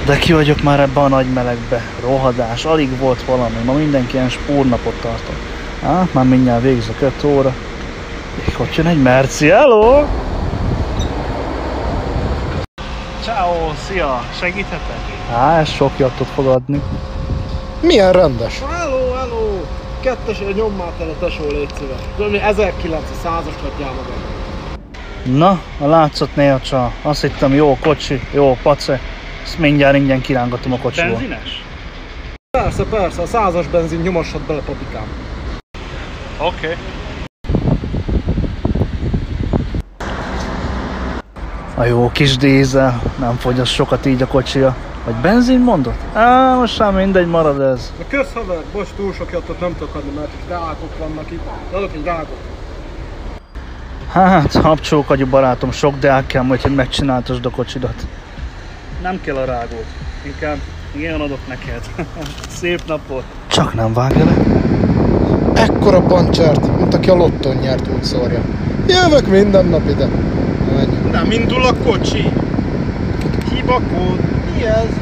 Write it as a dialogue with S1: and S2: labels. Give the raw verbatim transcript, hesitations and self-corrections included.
S1: De ki vagyok már ebbe a nagy melegbe. Rohadás, alig volt valami. Ma mindenki ilyen spórnapot tartott. Á, már mindjárt végzek öt óra. És ott jön egy merci, hello! Ciao, szia, segíthetek? Á, ez sok jattot fog adni.
S2: Milyen rendes?
S3: Hello, hello! Kettesre nyom már tele, tesó, légy szíves. Tudom, ezerkilencszázas adjál magad.
S1: Na, a látszat néha csak. Azt hittem, jó kocsi, jó pace. Ezt mindjárt ingyen kirángatom a kocsiból.
S3: Benzines? Persze, persze, a százas benzin nyomassad bele, papikám.
S1: Oké. Okay. A jó kis dízel, nem fogyaszt sokat így a kocsia. Vagy benzin mondott? Á, most sem mindegy, marad ez.
S3: Na kösz haver, bocs, túl sok jattot nem tudok adni, mert itt rákok vannak itt. Adok egy rákot.
S1: Hát, habcsókagyú barátom, sok deák kell majd, hogy megcsináltasd a kocsidat. Nem kell a rágót, inkább én adok neked. Szép napot! Csak nem vágja le?
S2: Ekkora pancsert, mint aki a lottón nyert, úgy szórja. Jövök minden nap ide.
S3: Nem indul a kocsi. Hibakód. Mi ez?